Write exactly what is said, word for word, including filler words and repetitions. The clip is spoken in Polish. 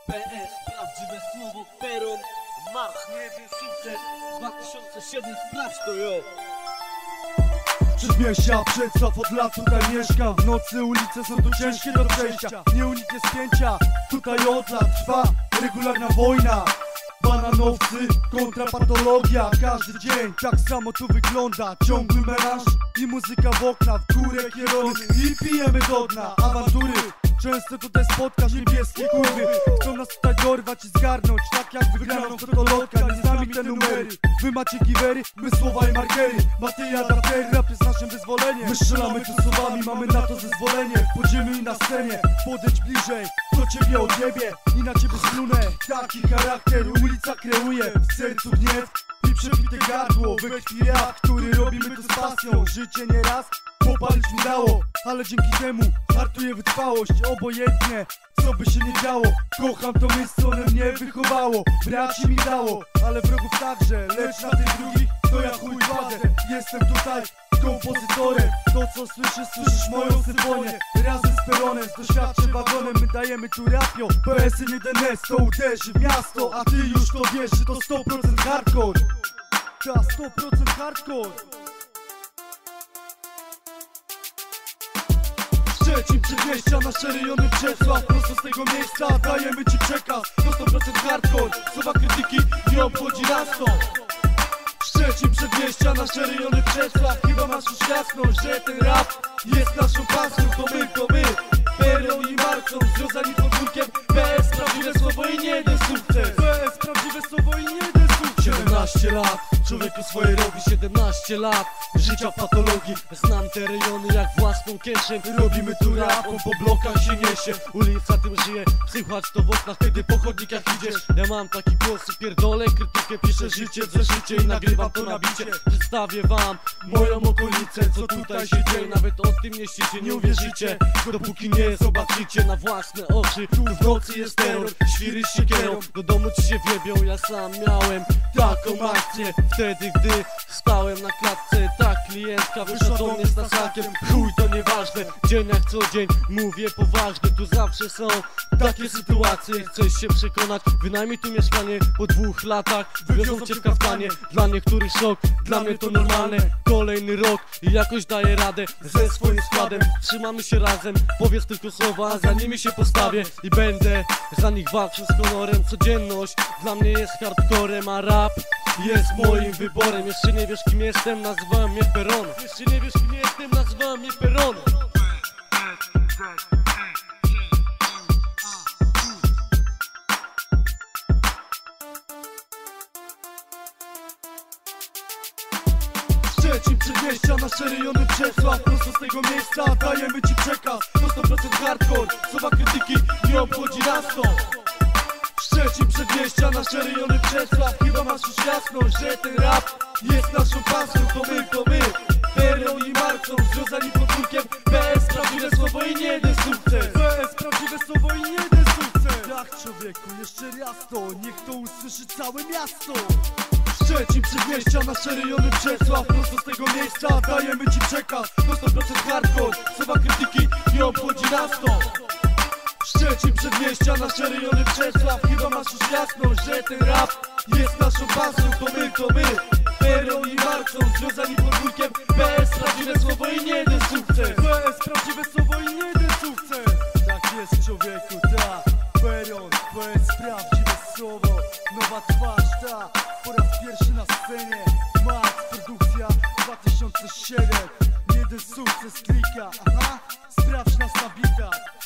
P S, prawdziwe słowo, peron, marsz, nie wiem, sukces dwa tysiące siedem, sprawdź to, jo. Przedmieścia, Przedstaw, od lat tutaj mieszkam. W nocy ulice są tu ciężkie do przejścia. Nie uniknie spięcia, tutaj od lat trwa regularna wojna. Bananowcy, kontrapatologia. Każdy dzień tak samo tu wygląda. Ciągły melanż i muzyka w okna. W górę kierunek i pijemy do dna. Awantury, często tutaj spotkasz niebieskie kurwy. Chcą nas tutaj dorwać i zgarnąć, tak jak wygraną fotolotka. Nie znamy te numery. Wy macie giwery, my słowa i markery. Matyja, rapery, rap jest naszym wyzwoleniem. My strzelamy tu słowami, mamy na to zezwolenie. W podziemiu i na scenie, podejdź bliżej. To ciebie odjebie i na ciebie splunę. Taki charakter ulica kreuje. W sercu gniew i przebite gardło. We krwi rap, który robimy tu z pasją. Życie nieraz popalić mi dało, ale dzięki temu hartuję wytrwałość. Obojętnie co by się nie działo, kocham to miejsce, one mnie wychowało. Braci mi dało, ale wrogów także. Lecz na tych drugich to ja chuj kładę. Jestem tutaj kompozytorem. To co słyszysz, słyszysz moją symfonię. Razem z peronem, z doświadczeń wagonem. My dajemy tu rapio, P S jeden S to uderzy w miasto. A ty już to wiesz, że to sto procent hardcore. Ta sto procent hardcore. Trzecim przedmieścia, nasze rejony Brzesław. Prosto z tego miejsca dajemy ci przekaz. To sto procent hardcore, słowa krytyki nie obchodzi nas to. Trzecim przedmieścia, nasze rejony Brzesław. Chyba masz już jasność, że ten rap jest naszą pasją. To my, to my, Peron i Marcon, związani podwórkiem. P S, prawdziwe słowo i nie jeden sukces. P S, prawdziwe słowo i nie jeden sukces. siedemnaście lat, człowieku swoje robi, siedemnaście lat życia w patologii. Znam te rejony jak własną kieszeń. Robimy tu rap, on po blokach się niesie. Ulica tym żyje, słychać to w oknach, kiedy po chodnikach idziesz. Ja mam taki głos, pierdolę krytykę, piszę życie, życie i nagrywam to na bicie. Przedstawię wam moją okolicę, co tutaj się dzieje. Nawet o tym nie ścicie, nie uwierzycie, dopóki nie zobaczycie na własne oczy. Tu w nocy jest terror, świry z siekierą, do domu ci się wiebią. Ja sam miałem taką akcję, wtedy gdy stałem na klatce. Tak klientka wyszła do mnie z tasakiem. Chuj, to nieważne, dzień jak co dzień, mówię poważnie. Tu zawsze są takie sytuacje. Chcesz się przekonać, wynajmij tu mieszkanie. Po dwóch latach wywiozą cię w kaftanie. Dla niektórych szok, dla mnie to normalne. Kolejny rok i jakoś daję radę ze swoim składem. Trzymamy się razem, powiedz tylko słowa, za nimi się postawię i będę za nich walczył z honorem. Codzienność dla mnie jest hardcorem, a rap jest moim wyborem. Jeszcze nie wiesz kim jestem, nazywałem mnie Peron. Jeszcze nie wiesz kim jestem, nazywałem mnie Peron. Trzecim przedmieścia, nasze rejony Brzesław. Prosto z tego miejsca dajemy ci przekaz. To sto procent hardcore, słowa krytyki nie obchodzi nas to. Trzecim przedmieścia, nasze rejony Brzesław. Chyba masz już jasność, że ten rap jest naszą pasją. To my, to my, Peron i Marcon, związani podwórkiem. P S, prawdziwe słowo i nie jeden sukces. P S, prawdziwe słowo i nie jeden sukces. Tak człowieku, jeszcze raz to, niech to usłyszy całe miasto. Trzecim przedmieścia, nasze rejony Brzesław. Prosto z tego miejsca dajemy ci przekaz. To sto procent hardcore, słowa krytyki nie obchodzi nas to. Trzecim przedmieścia, nasze rejony Brzesław. Chyba masz już jasność, że ten rap jest naszą pasją. To my, to my, Peron i Marcon, związani podwórkiem. P S, prawdziwe słowo i nie jeden sukces. P S, prawdziwe słowo i nie jeden sukces. Tak jest człowieku, ta Peron, P S, prawdziwe słowo. Nowa twarz, ta po raz pierwszy na scenie. Max, produkcja dwa tysiące siedem. Jeden sukces klika, aha, sprawdź nas na bitach.